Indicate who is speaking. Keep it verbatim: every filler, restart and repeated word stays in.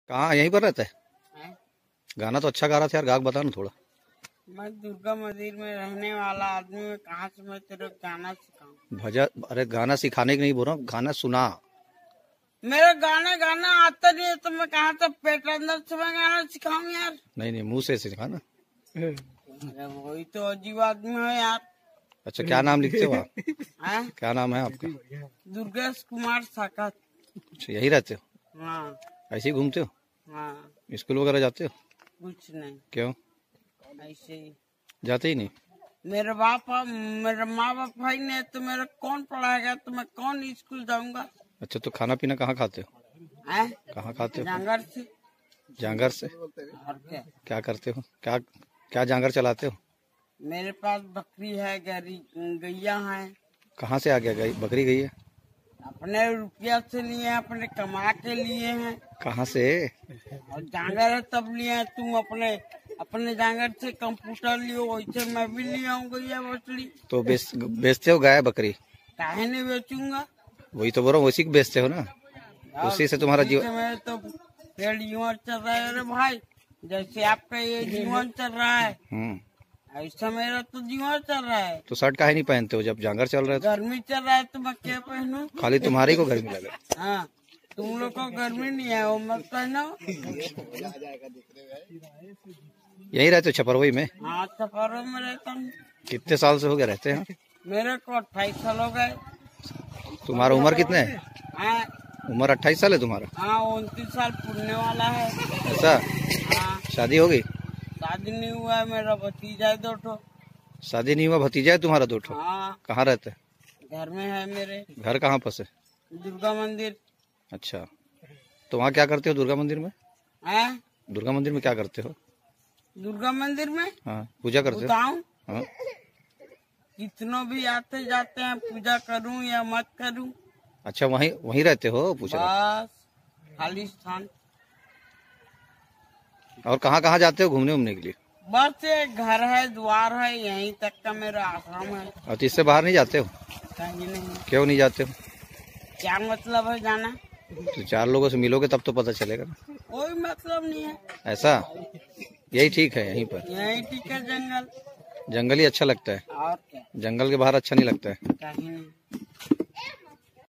Speaker 1: कहाँ यहीं पर रहता है?
Speaker 2: हैं?
Speaker 1: गाना तो अच्छा गा रहा था यार, गा के बता ना थोड़ा।
Speaker 2: मैं दुर्गा मंदिर में रहने वाला आदमी में कहाँ से मैं तेरे को गाना सिखाऊं?
Speaker 1: भजन? अरे गाना सिखाने की नहीं बोल रहा हूँ, गाना सुना।
Speaker 2: मेरा गाना गाना आता नहीं है तो मैं कहाँ से पेट अंदर से मैं गाना सिखाऊं यार?
Speaker 1: नहीं नहीं, मुंह से सिखा ना।
Speaker 2: अरे वही तो अजीब आदमी है यार।
Speaker 1: अच्छा, क्या नाम लिखते हो आप?
Speaker 2: हैं?
Speaker 1: क्या नाम है आपका?
Speaker 2: दुर्गेश कुमार साकत।
Speaker 1: अच्छा, यही रहते हो?
Speaker 2: हाँ
Speaker 1: ऐसे ही घूमते हो?
Speaker 2: हाँ,
Speaker 1: स्कूल वगैरह जाते हो?
Speaker 2: कुछ नहीं,
Speaker 1: क्यों
Speaker 2: ऐसे ही।
Speaker 1: जाते ही नहीं?
Speaker 2: मेरे बाप मेरे माँ बाप भाई ने तो मेरा कौन पढ़ाएगा, तो मैं कौन स्कूल जाऊंगा?
Speaker 1: अच्छा, तो खाना पीना कहाँ खाते हो?
Speaker 2: हैं?
Speaker 1: कहाँ खाते हो?
Speaker 2: जांगर से।
Speaker 1: जांगर से?
Speaker 2: और क्या?
Speaker 1: क्या करते हो? क्या क्या जांगर चलाते हो?
Speaker 2: मेरे पास बकरी है, गरी गैया है।
Speaker 1: कहाँ से आ गया गई बकरी गई है?
Speaker 2: अपने रुपया से लिए हैं, अपने कमा के लिए हैं।
Speaker 1: कहाँ से?
Speaker 2: और जांगर है तब लिए हैं। तुम अपने अपने जांगर से कंप्यूटर लियो, वैसे मैं भी ले आऊँ गैया बकरी।
Speaker 1: तो बेच बेचते हो गाय बकरी?
Speaker 2: काहे नहीं बेचूंगा?
Speaker 1: वही तो बोल रहा हूँ, उसी को बेचते हो ना, उसी से तुम्हारा जीवन।
Speaker 2: मेरे तो पेड़ जीवन चल रहा है। अरे भाई, जैसे आपका ये जीवन चल रहा है
Speaker 1: हम्म,
Speaker 2: ऐसा मेरा तो जीवन चल रहा है।
Speaker 1: तो शर्ट काहे नहीं पहनते हो जब जांगर चल रहा है?
Speaker 2: गर्मी चल रहा है तो मैं क्या पहनूं?
Speaker 1: खाली तुम्हारी को गर्मी लगे?
Speaker 2: हाँ, तुम लोग को गर्मी नहीं है वो मत पहनो।
Speaker 1: यही रहते हो छपरवई में?
Speaker 2: हाँ, सफरों में रहता हूँ।
Speaker 1: कितने साल से हो गए रहते हैं?
Speaker 2: मेरे को अट्ठाईस साल हो गए।
Speaker 1: तुम्हारा उम्र कितने है?
Speaker 2: हाँ
Speaker 1: उम्र अट्ठाईस साल है तुम्हारा?
Speaker 2: हाँ, उनतीस साल पूरने वाला है।
Speaker 1: ऐसा?
Speaker 2: हाँ,
Speaker 1: शादी हो गई?
Speaker 2: शादी नहीं हुआ है, मेरा भतीजा है दो ठो।
Speaker 1: शादी नहीं हुआ, भतीजा है तुम्हारा दो ठो?
Speaker 2: हाँ,
Speaker 1: कहाँ रहते हैं?
Speaker 2: घर में है मेरे।
Speaker 1: घर कहाँ पर से?
Speaker 2: दुर्गा मंदिर।
Speaker 1: अच्छा, तो वहाँ क्या करते हो दुर्गा मंदिर में?
Speaker 2: है?
Speaker 1: दुर्गा मंदिर में क्या करते हो?
Speaker 2: दुर्गा मंदिर में
Speaker 1: हाँ, पूजा करते हो?
Speaker 2: बताऊं?
Speaker 1: हाँ।
Speaker 2: कितनों भी आते जाते हैं, पूजा करूं या मत करूं,
Speaker 1: अच्छा, वहीं वहीं रहते हो? पूछा।
Speaker 2: बस खाली स्थान।
Speaker 1: और कहाँ कहाँ जाते हो घूमने उमने के लिए?
Speaker 2: बस एक घर है, द्वार है, यहीं तक का मेरा आश्रम है।
Speaker 1: और तो इससे बाहर नहीं जाते हो?
Speaker 2: कहीं नहीं।
Speaker 1: क्यों नहीं जाते हो?
Speaker 2: क्या मतलब है जाना?
Speaker 1: तो चार लोगों से मिलोगे तब तो पता चलेगा ना।
Speaker 2: कोई मतलब नहीं है।
Speaker 1: ऐसा? यही ठीक है यहीं पर?
Speaker 2: यहीं ठीक है, जंगल।
Speaker 1: जंगल ही अच्छा लगता है?
Speaker 2: और क्या?
Speaker 1: जंगल के बाहर अच्छा नहीं लगता है?
Speaker 2: कहीं नहीं।